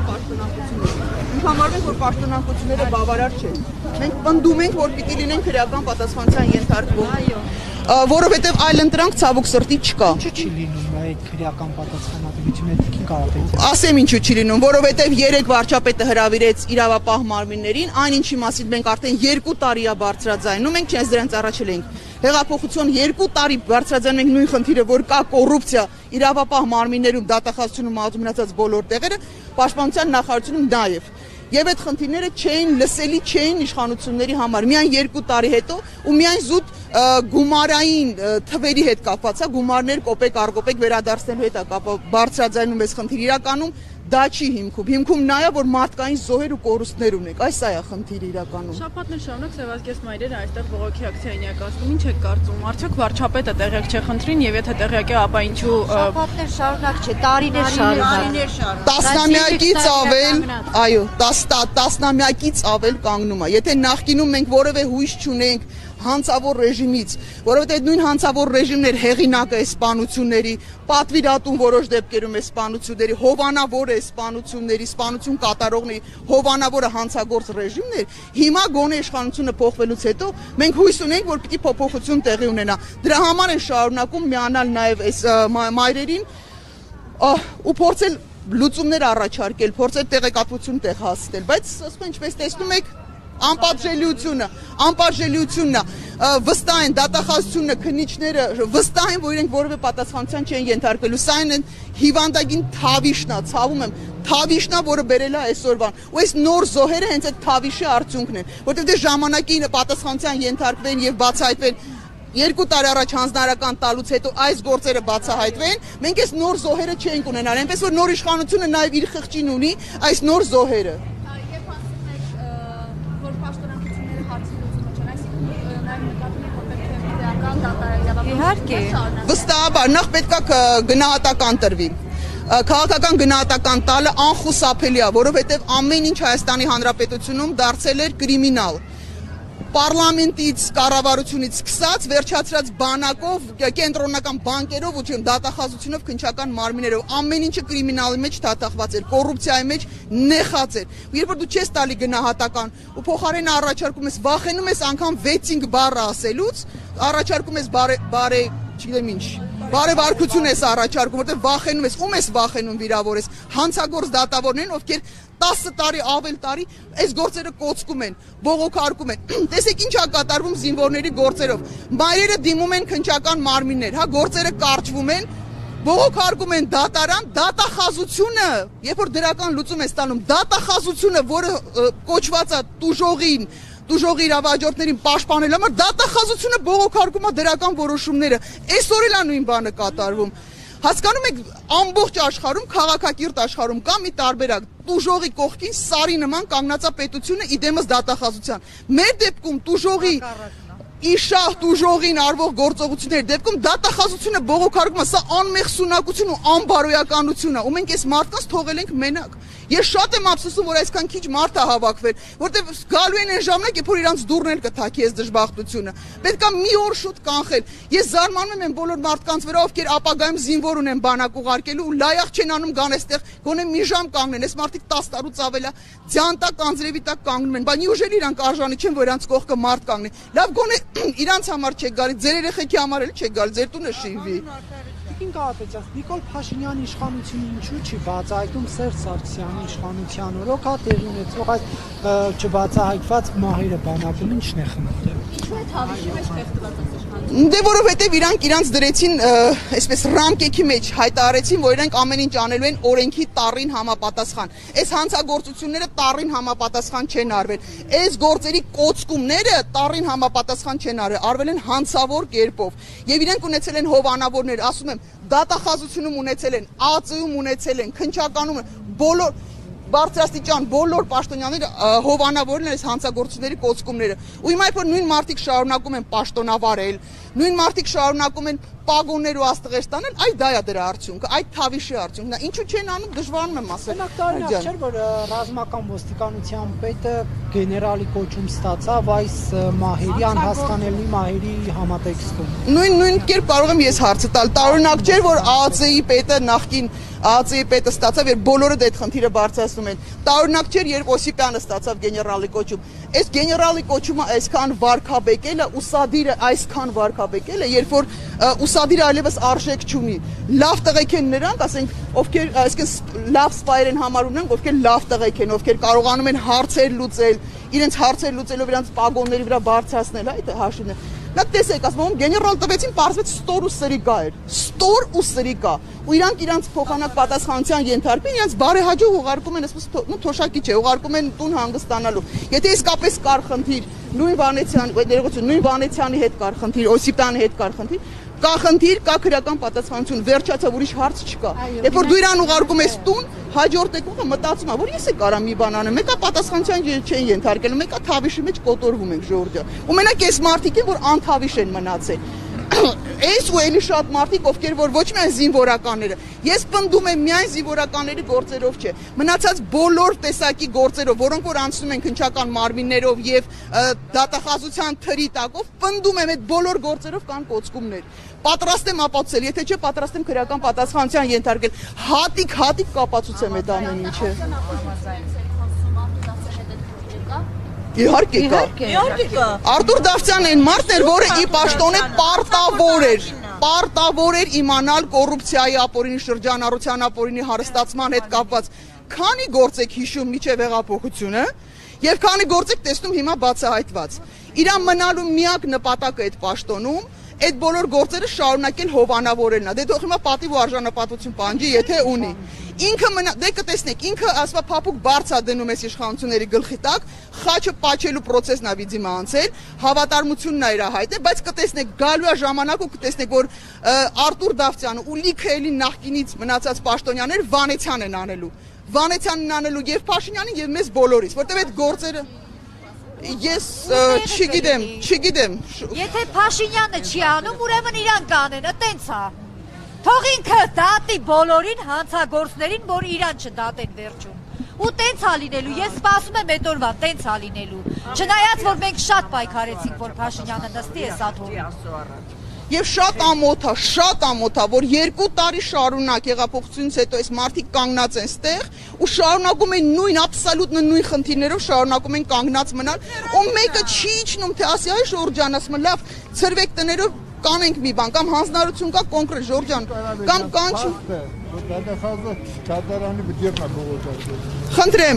Մենք համարում ենք, որ պաշտոնանկությունները բավարար չեն։ Մենք պնդում ենք, որ պիտի լինեն քրեական պատասխանատվության ենթարկվող, որովհետև այլ ընտրանք ցավոք սրտի չկա։ Ինչու չի լինում այդ քրեական պատասխանատվությունը դեպքին կարող է։ Ասեմ ինչու չի լինում, որովհետև 3 վարչապետը հրավիրեց իրավապահ մարմիններին, այն ինչի մասին մենք արդեն 2 տարի է բարձրաձայնում ենք, չես դրանց առաջել ենք։ Հեղափոխություն 2 տարի բարձրաձայնում ենք նույն խնդիրը, որ կա կոռուպցիա իրավապահ մարմիններում, դատախազությունում մատում մնացած բոլոր տեղերը, պաշտպանության նախարարությունում նաև։ Եվ այդ խնդիրները չէին լսելի չէին իշխանությունների համար։ Միայն 2 տարի հետո ու միայն զուտ գումարային թվերի հետ կապված է, գումարներ կոպեկ առ կոպեկ վերադարձնելու հետ է կապված, բարձրաձայնում այս խնդիրը իրականում դա չի հիմքում։ Հիմքում նա է, որ մարդկային զոհեր ու կորուստներ ունենք։ Այս է խնդիրը իրականում։ Շաբաթներ շարունակ Սևազգես մայրերը այստեղ բողոքի ակցիա են իրականացնում։ Ինչ եք կարծում։ Արդյոք վարչապետը տեղյակ չէ խնդրին եւ եթե տեղյակ է, ապա ինչու շաբաթներ շարունակ չէ, տարիներ շարունակ։ Տասնամյակից ավել, այո, տասնամյակից ավել կանգնում է։ Եթե նախկինում մենք որևէ հույս չունենք հանցավոր ռեժիմից, որովհետև նույն հանցավոր ռեժիմն էր հեղինակը այս սպանությունների, պատվիրատուն որոշ դեպքերում այս սպանությունների, հովանավոր է սպանությունների, սպանություն կատարողների, հովանավորը հանցագործ ռեժիմն էր, հիմա գոնե իշխանությունը փոխվելուց հետո մենք հույս ունենք, որ պիտի փոփոխություն տեղի ունենա։ Դրա համար են շարունակում միանալ նաև այս մայրերին ու փորձել լուծումներ առաջարկել, փորձել տեղեկատվություն տեղ հասնել, բայց ասում ինչպես տեսնում եք անպատժելիությունն է, վստահ են դատախազությունը, քննիչները վստահ են, որ իրենք որևէ պատասխանատվության չեն ենթարկվելու, սա այն հիվանդագին թավիշն է, ցավում եմ, թավիշն է, որը բերել է այսօրվան, ու այս նոր զոհերը հենց այդ թավիշի արդյունքն են, որտեղ դե ժամանակին պատասխանատվության ենթարկվեն եւ բացահայտվեն 2 տարի առաջ հանձնարարական տալուց հետո այս գործերը բացահայտվեն, մենք այս նոր զոհերը չենք ունենալ, այնպես որ նոր իշխանությունը նաև իր խղճին ունի այս նոր զոհերը։ Իհարկե։ Վստահաբար նախ պետք է գնահատական տրվի։ Քաղաքական գնահատական տալը անխուսափելի է, որովհետև ամեն ինչ Հայաստանի Հանրապետությունում դարձել էր կրիմինալ։ Պարլամենտից, կառավարությունից սկսած, վերջացրած բանակով, կենտրոնական բանկերով ու դատախազությունով, քննչական մարմիններով, ամեն ինչը կրիմինալի մեջ դատախված էր, կոռուպցիայի մեջ նեխած էր։ Երբ որ դու չես տալի գնահատական ու փոխարենը առաջարկում ես, վախենում ես անգամ 6-5 բառը ասելուց, առաջարկում ես չգիտեմ ինչ, բարեվարկություն ես առաջարկում, որտեղ վախենում ես, ում ես վախենում վիրավորես, հանցագործ դատավորներին, ովքեր 10 տարի ավել տարի այս գործերը կոծկում են, բողոքարկում են։ Տեսեք ինչ է կատարվում զինվորների գործերով։ Մայրերը դիմում են քննչական մարմիններ, հա, գործերը կարճվում են, բողոքարկում են դատարան, դատախազությունը, երբ որ դրական լուծում է ստանում, դատախազությունը, որը կոչված է տուժողի իրավաճառողներին պաշտպանելու համար, դատախազությունը բողոքարկում է դրական որոշումները։ Այսօր էլ է նույն բանը կատարվում։ Հասկանում եք, ամբողջ աշխարհում, քաղաքակիրթ աշխարհում կա մի տարբերակ, տուժողի կողքին սարի նման կանգնած է պետությունը իդեմս դատախազության։ Մեր դեպքում տուժողի իշահ տուժողին արվող գործողությունների դեպքում դատախազությունը բողոքարկում է, սա անմեղսունակություն ու անբարոյականություն է, ու մենք այս մարդկանց թողել ենք մենակ։ Ես շատ եմ ափսոսում, որ այսքան քիչ մարդ է հավաքվել, որտեղ գալու են այն ժամանակ, երբ որ իրանց դուռն կթակի այս դժբախտությունը։ Պետք է մի օր շուտ կանխել։ Ես զարմանում եմ բոլոր մարդկանց վրա, ովքեր ապագայում զինվոր ունեն բանակ ուղարկելու ու լայախ չեն անում գան այստեղ, գոնե մի ժամ կանգնեն։ Այս մարդիկ 10 տարուց ավել է ձյան տակ, անձրևի տակ կանգնում են, բայց ուժել իրանք արժանի չեն, որ իրանց կողքը մարդ կանգնի։ Լավ, գոնե իրանց համար չեք գալի, ձեր երեխեքի համար էլ չեք գալի, ձեր տունը շինվի։ Նիկոլ Փաշինյանի իշխանությունը ինչու չի բացահայտում Սերժ Սարգսյանի իշխանության օրոք է տեղի ունեցող այս չբացահայտված մահերը բանակում ինչն է խնդիրը։ Ինչու է թավիշի մեջ խեղդված այս իշխանությունը։ Դե որովհետև իրանք դրեցին այսպես ռամկեքի մեջ հայտարարեցին, որ իրանք ամեն ինչ անելու են օրենքի տառին համապատասխան։ Այս հանցագործությունները տառին համապատասխան չեն արվել։ Այս գործերի կոծկումները տառին համապատասխան չեն արվել են հանցավոր կերպով։ Եվ իրենք ունեցել են հովանավորներ, ասում եմ, դատախազությունում ունեցել են, ԱԱԾ-ում ունեցել են, քննչականում բոլոր բարձրաստիճան բոլոր պաշտոնյաները հովանավորն են այս հանցագործությունների կոծկումները։ Ու հիմա երբ որ նույն մարդիկ շարունակում են պաշտոնավարել, նույն մարդիկ շարունակում են պագոններ ու աստղեր ստանել, այ դա է դրա արդյունքը, այդ թավիշի արդյունքն է։ Ինչու չեն անում, դժվարանում եմ ասել։ Տարօրինակ չէր, որ ռազմական ոստիկանության պետը գեներալի կոչում ստացավ այս մահերի, անհասկանալի մահերի համատեքստում։ Նույն կերպ կարող եմ ես հարցը տալ։ Տարօրինակ չէր, որ ԱԱԾ-ի պետը նախկին ԱԱԾ-ի պետը ստացավ, երբ բոլորը դա այդ խնդիրը բարձրացնում են։ Տարօրինակ չէր, երբ Օսիպյանը ստացավ գեներալի կոչում։ Այս գեներալի կոչումը այսքան վարկաբեկելը, ուսադիրը այսքան վարկաբեկելը, երբ որ ուսադիրը այլևս արժեք չունի։ Լավ տղեկ են նրանք, ասենք, ովքեր այսինքն լավ սպայեր են համարում նրանք, ովքեր լավ տղեկ են, ովքեր կարողանում են հարցեր լուծել, իրենց հարցեր լուծելով իրանց պագոնների վրա բարձրացնել, այդ հաշիվն է։ Նա տեսեք, ասում եմ, գեներալ տվեցին, պարզվեց ստոր ու սրիկա էր։ Ստոր ու սրիկա։ Ու իրանք իրանց փոխանակ պատասխանության ենթարկվին, իրանց բարեհաջող ուղարկում են, ասես թոշակի չէ, ուղարկում են տուն հանգստանալու։ Եթե իսկապես կար խնդիր, նույն Վանեցյանի հետ կար խնդիր, Օսիպյանի հետ կար խնդիր, կա խնդիր, կա քրեական պատասխանություն, վերջացավ, ուրիշ հարց չկա։ Երբ որ դու իրան ուղարկում ես տուն, հաջորդ եկողը մտածում է, որ ես է կարամ մի բան անեմ, մեկը պատասխանության չեն ենթարկել, մեկը թավիշի մեջ կոտորվում ենք ժողովրդը։ Ու մենակ այս մարդիկ են, որ անթավիշ են մնացել։ Այս ու էլի շատ մարդիկ, ովքեր որ ոչ միայն զինվորականները, ես պնդում եմ միայն զինվորականների գործերով չէ, մնացած բոլոր տեսակի գործերով, որոնք որ անցնում են քննչական մարմիններով եւ դատախազության թրի տակով, պնդում եմ այդ բոլոր գործերով կան կոծկումներ։ Պատրաստ եմ ապացուցել, եթե չէ պատրաստ եմ քրեական պատասխանության ենթարկել։ Հատիկ կապացուցեմ այդ ամեն ինչը։ Իհարկե կա։ Արտուր Դավթյանն այն մարդն էր, որը ի պաշտոնե պարտավոր էր իմանալ կոռուպցիայի ապօրինի շրջանառության ապօրինի հարստացման հետ կապված։ Քանի գործ եք հիշում միջև հեղափոխությունը եւ քանի գործ եք տեսնում հիմա բացահայտված։ Իրան մնալու միակ նպատակը այդ պաշտոնում այդ բոլոր գործերը շարունակել հովանավորելն է։ Դե թող հիմա պատիվ ու արժանապատվություն պանջի, եթե ունի։ Ինքը դե կտեսնեք, ինքը ասવા փափուկ բարձա դնում է իշխանությունների գլխի տակ, խաչը պաչելու process-ն է վիդիմա անցել, հավատարմությունն է իր հայտը, բայց կտեսնեք գալու է ժամանակ ու կտեսնեք, որ Արտուր Դավթյանը ու լիքը էլի նախկինից մնացած պաշտոնյաներ Վանեցյանն են անելու։ Վանեցյանն անելու եւ Փաշինյանին եւ մեզ բոլորիս, որտեւ այդ գործերը ես չգիտեմ։ Եթե Փաշինյանը չի անում, ուրեմն իրան կանեն, այտենց է։ Թող ինքը դատի բոլորին հանցագործներին, որ իրան չդատեն վերջում։ Ու տենց է լինելու, ես սպասում եմ այդ օրվա, տենց է լինելու։ Չնայած որ մենք շատ պայքարեցինք, որ Փաշինյանը նստի է սաթորին։ Եվ շատ ամոթ է, որ 2 տարի շարունակ հեղափոխությունից հետո այս մարդիկ կանգնած են ստեղ ու շարունակում են նույն նույն խնդիրներով շարունակում են կանգնած մնալ, ու մեկը չի իջնում, թե ասի այ Ժորժան, ասում է լավ, ցրվեք տներով կանենք մի բան, կամ հանձնարարություն կա կոնկրետ Ժորժան, կամ կանչ։ Խնդրեմ,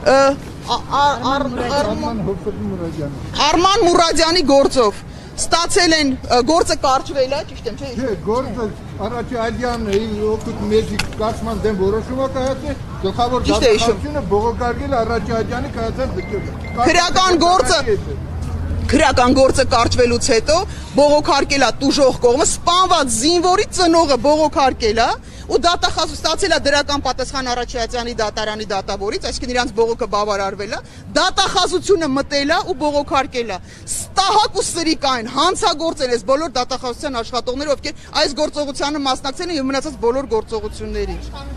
Արման Մուրադյանի գործով ստացել են գործը կարճվել է, ճիշտ եմ, չէ՞։ Չէ, գործը Արաչյանը օգուտ մեջի կացման դեմ որոշում է կայացել, գլխավոր դատախազությունը բողոքարկել Արաչյանի կայացած դեպքում։ Քրեական գործը կարճվելուց հետո բողոքարկել է տուժող կողմը, սպանված զինվորի ծնողը բողոքարկել է ու դատախազ ստացել է դրական պատասխան Արաչյանի դատարանի դատավորից, այսինքն իրանց բողոքը բավարարվել է, դատախազությունը մտել է ու բողոքարկել է։ Ստահակ ու սրիկային հանցագործել է բոլոր դատախազության աշխատողները, ովքեր այս գործողությանը մասնակցել են եւ մնացած բոլոր գործողություններին։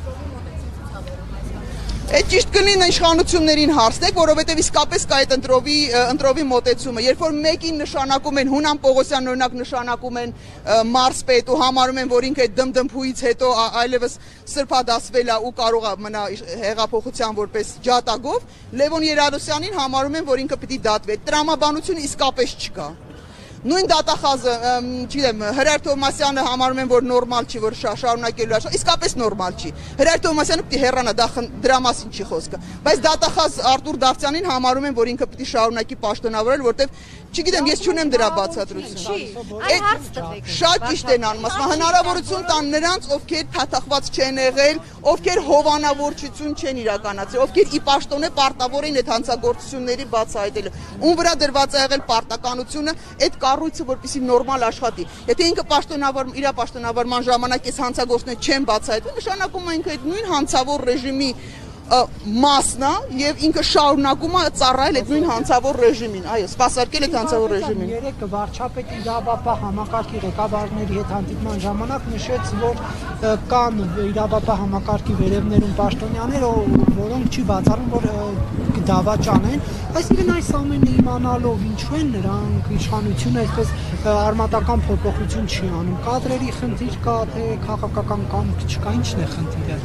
Այդ ճիշտ կլինի իշխանություններին հարցնեք, որովհետև իսկապես կա այդ ընտրովի մոտեցումը, երբ որ մեկին նշանակում են Հունան Պողոսյանն օրինակ նշանակում են մարզպետ ու համարում են, որ ինքը այդ դմդմփույից հետո այլևս սրբադասվել է ու կարող է մնա հեղափոխության որպես ջատագով, Լևոն Երադոսյանին համարում են, որ ինքը պիտի դատվի։ Տրամաբանություն իսկապես չկա։ Նույն դատախազը, չգիտեմ, Հրայր Թովմասյանը համարում են, որ նորմալ չի, որ շարունակելու է, իսկապես նորմալ չի։ Հրայր Թովմասյանը պիտի հեռանա, դրա մասին չի խոսքը։ Բայց դատախազ Արտուր Դավթյանին համարում են, որ ինքը պիտի շարունակի պաշտոնավորել, որտեվ չգիտեմ, ես չունեմ դրա բացատրությունը։ Շատ ճիշտ են անում, ասում հնարավորություն տան նրանց, ովքեր թաթախված չեն եղել, ովքեր հովանավորչություն չեն իրականացրել, ովքեր ի պաշտոնե պարտավոր են այդ հանցագործությունների բացահայտելը։ Ում վրա դրված է եղել պարտականությունը, այդ կառույցը որպեսզի նորմալ աշխատի։ Եթե ինքը իր պաշտոնավարման ժամանակ այս հանցագործությունները չեն բացահայտվել, նշանակում է ինքը այդ նույն հանցավոր ռեժիմի մասն է եւ ինքը շարունակում է ծառայել այդ նույն հանցավոր ռեժիմին, այո, սպասարկել այդ հանցավոր ռեժիմին։ Երեք վարչապետի իրավապահ համակարգի ղեկավարների հետ հանդիպման ժամանակ նշեց, որ կան իրավապահ համակարգի վերևներում պաշտոնյաներ, որոնք չի բացառում, որ դավաճանեն, այսինքն այս ամենը իմանալով ինչու են նրանք իշխանությունը այսպես արմատական փոփոխություն չի անում, կադրերի խնդիր կա, թե քաղաքական կամք չկա, ինչն է խնդիրը։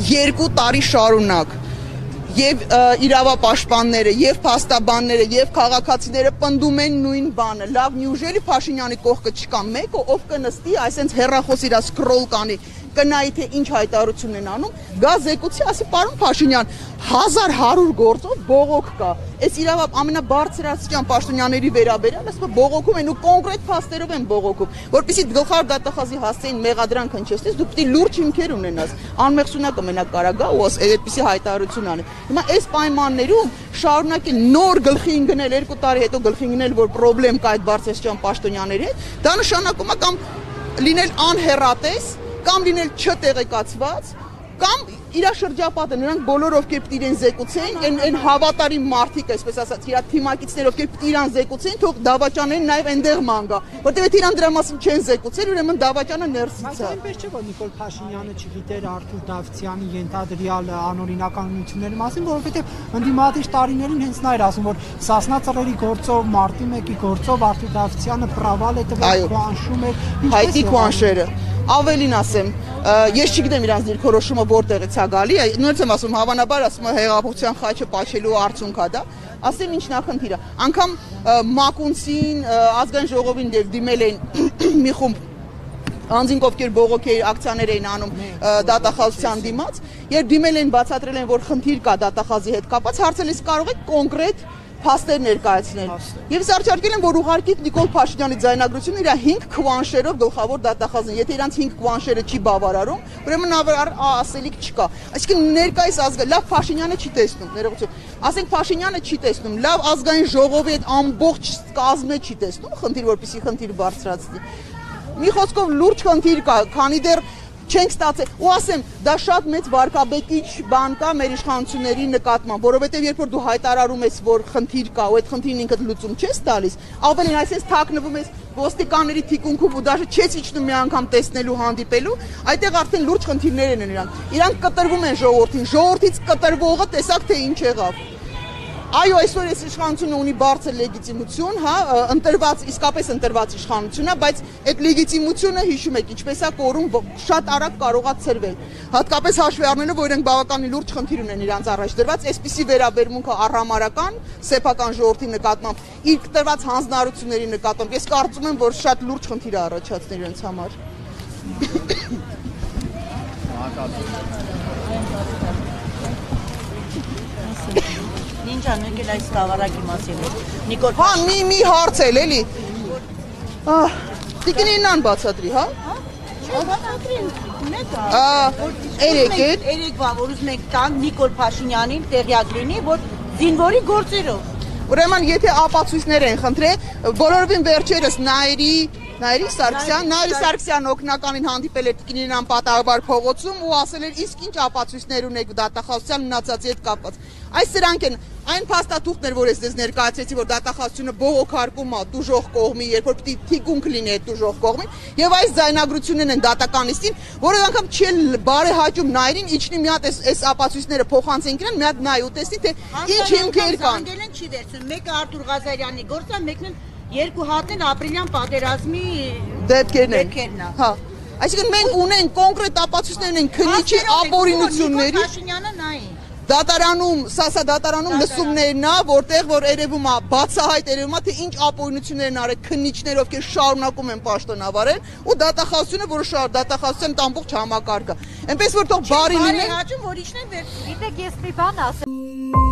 2 տարի շարունակ եւ իրավապաշտպանները եւ փաստաբանները եւ քաղաքացիները պնդում են նույն բանը։ Լավ, նյուժելի Փաշինյանի կողքը չկա մեկը, ով կնստի, այսենց հեռախոս իրա սկրոլ կանի, կնայի թե ինչ հայտարարություն են անում, գա զեկուցի, ասի պարոն Փաշինյան, 1100 գործով բողոք կա։ Այս իրավապ ամենաբարձրաստիճան պաշտոնյաների վերաբերյալ, ասում բողոքում են ու կոնկրետ փաստերով են բողոքում, որպեսզի գլխավոր դատախազի հասցեին մեղադրանք հնչեցնես, դու պետք է լուրջ հիմքեր ունենաս։ Անմեղսունակը մենակ կարա գա ու այդպիսի հայտարարություն անի։ Հիմա այս պայմաններում շարունակել նոր գլխի գնել 2 տարի հետո գլխի գնել, որ խնդրեմ կա այդ բարձրաստիճան պաշտոնյաների հետ, դա նշանակում է կամ լինել անհեռատես, կամ լինել չտեղեկացված, կամ իր շրջապատը նրանք բոլորը ովքեր պետք է իրեն զեկուցեին, այն հավատարիմ մարդիկ, այսպես ասած, իր թիմակիցները ովքեր պետք է իրան զեկուցեին, թող դավաճանեն նաև այնտեղ մանգա, որտեղ եթե իրան դրա մասին չեն զեկուցել, ուրեմն դավաճանը ներսից է։ Այնպես չէ, որ Նիկոլ Փաշինյանը չգիտեր Արթուր Դավթյանի ենթադրյալ անօրինականությունների մասին, որովհետև ընդդիմադիր տարիներին հենց նա էր ասում, որ Սասնա ծռերի գործով, մարտի 1-ի գործով Արթուր Դավթյանը պրավալ է տվել, քուանշում էր, հայտի քուանշերը։ Ավելին ասեմ, ես չգիտեմ իրանց դիրքորոշումը որտեղից է գալի, նույնպես եմ ասում, հավանաբար ասում հեղափոխության խաչը պաշելու արդյունք է դա, ասեմ ինչ նախնդիրը։ Անգամ Մակունցին, ազգային ժողովին դիմել էին մի խումբ անձինք ովքեր բողոքի ակցիաներ էին անում դատախազության դիմաց, երբ դիմել են բացատրել են, որ խնդիր կա դատախազի հետ կապված, հարցել ես կարող եք կոնկրետ փաստեր ներկայացնել։ Եվ զարճարկել են, որ ուղարկի Նիկոլ Փաշինյանի ձայնագրությունը իր 5 քվանշերով գլխավոր դատախազին։ Եթե իրանց 5 քվանշերը չի բավարարում, ուրեմն ասելիք չկա։ Այսինքն ներկայիս լավ Փաշինյանը չի տեսնում, ներողություն։ Ասենք Փաշինյանը չի տեսնում, լավ ազգային ժողովի այդ ամբողջ կազմը չի տեսնում, խնդիր որպեսի խնդիր բարձրացնի։ Մի խոսքով լուրջ խնդիր կա, քանի դեռ չենք ստացել, ու ասեմ, դա շատ մեծ վարկաբեկիչ բան կա մեր իշխանությունների նկատմամբ, որովհետև երբ որ դու հայտարարում ես, որ խնդիր կա, ու այդ խնդիրին ինքդ լուծում չես տալիս, ավելին այսպես թաքնվում ես ոստիկանների թիկունքում ու դաժե չես իջնում մի անգամ տեսնելու, հանդիպելու, այդտեղ արդեն լուրջ խնդիրներ են իրանք։ Իրանք կտրվում են ժողովրդին, ժողովրդից կտրվողը տեսակ թե ինչ եղավ։ Այո, այսօր այս իշխանությունը ունի բարձր լեգիտիմություն, հա, ընտրված, իսկապես ընտրված իշխանություն է, բայց այդ լեգիտիմությունը հիշում եք, ինչպես է կորում շատ արագ կարող է ցրվել։ Հատկապես հաշվի առնելով, որ իրենք բավականին լուրջ խնդիր ունեն իրանց առաջ դրված, այսպիսի վերաբերմունքը առհամարական սեփական ժողովրդի նկատմամբ, իր տրված հանձնարարությունների նկատմամբ, ես կարծում եմ, որ շատ լուրջ խնդիր է առաջացնել իրենց համար։ Ինչ անեկել այս սկավառակի մասին է, Նիկոլ Հա, մի հարց էլ, էլի, տիկինին նան բացատրի, հա? բացատրին, մեկ երեկվա, որ ուզում եք տանք Նիկոլ Փաշինյանին տեղյակ լինի, որ զինվորի գործերով։ Ուրեմն, եթե ապացույցներ են խնդրել, բոլորովին վերջերս Նայիրի Սարգսյան օգնականին հանդիպել էր տիկինին անպատահաբար փողոցում ու ասել էր իսկ ինչ ապացույցներ ունեք դատախազության մնացածի հետ կապված։ Այս սրանք են այն փաստաթուղթներ, որ ես դες ներկայացրեցի, որ դատախազությունը բողոքարկում է տուժող կողմի, երբ որ պիտի թիկունք լինի այդ տուժող կողմին, եւ այս ձայնագրություններն են դատականիստին, որը անգամ չի բարեհաճում Նայիրին, իջնի մի հատ այս ապացույցները փոխանցեն իրան, մի հատ նայ ու տեսնի թե ինչ հիմքեր կան։ Անգելեն չի վերցնում, մեկը Արթուր Ղազարյանի գործը, մեկն երկու հատն ապրիլյան պատերազմի դեպքերն են։ Հա։ Այսինքն մենք ունենք կոնկրետ ապացույցներ ունենք քննիչի ապօրինությունների։ Փաշինյանը նայի։ Դատարանում, սա դատարանում լսումներն է, որտեղ որ երևում է, բացահայտ երևում է, թե ինչ ապօրինություններ են արել քննիչներ, ովքեր շարունակում են պաշտոնավարել, ու դատախազությունը, որը դատախազության ամբողջ համակարգը։ Էնպես որ թող բարի լինեն։ Հաճում որ իջնեն վերցնի։ Գիտեք, ես մի բան ասեմ։